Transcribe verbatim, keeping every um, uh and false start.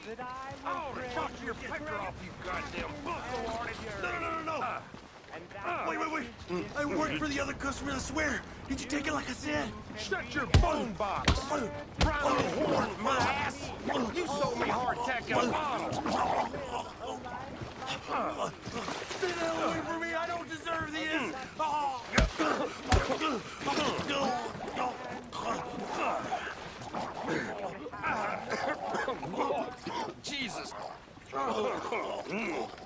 that I Oh, will talk your pecker off, you goddamn bucko, Artie. No, no, no, no, no. Uh, and uh, Wait, wait, wait. I work for the other customer, I swear. Did you take it like I said? Shut your phone box. Brown little horn, my ass. You sold me hardtack in a bottle. Uh, Stay the hell away from me. I don't deserve this. Oh. Jesus.